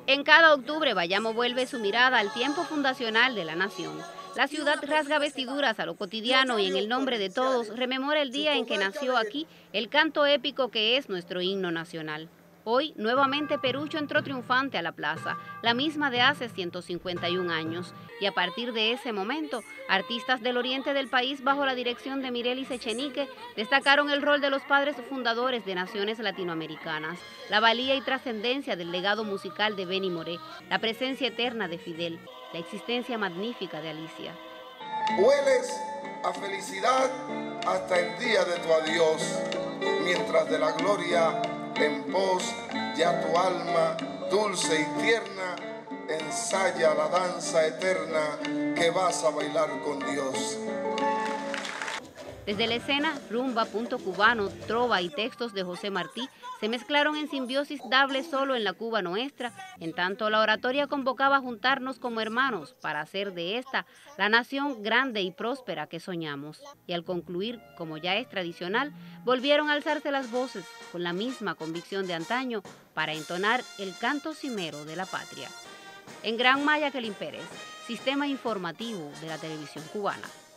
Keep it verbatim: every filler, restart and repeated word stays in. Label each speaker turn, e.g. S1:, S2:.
S1: En cada octubre, Bayamo vuelve su mirada al tiempo fundacional de la nación. La ciudad rasga vestiduras a lo cotidiano y en el nombre de todos rememora el día en que nació aquí el canto épico que es nuestro himno nacional. Hoy, nuevamente Perucho entró triunfante a la plaza, la misma de hace ciento cincuenta y un años, y a partir de ese momento, artistas del oriente del país bajo la dirección de Mirelis Echenique destacaron el rol de los padres fundadores de naciones latinoamericanas, la valía y trascendencia del legado musical de Benny Moré, la presencia eterna de Fidel, la existencia magnífica de Alicia.
S2: Hueles a felicidad hasta el día de tu adiós, mientras de la gloria en pos ya tu alma dulce y tierna ensaya la danza eterna que vas a bailar con Dios.
S1: Desde la escena, rumba, punto cubano, trova y textos de José Martí se mezclaron en simbiosis dable solo en la Cuba nuestra, en tanto la oratoria convocaba a juntarnos como hermanos para hacer de esta la nación grande y próspera que soñamos. Y al concluir, como ya es tradicional, volvieron a alzarse las voces con la misma convicción de antaño para entonar el canto cimero de la patria. En Gran Maya, Kelin Pérez, Sistema Informativo de la Televisión Cubana.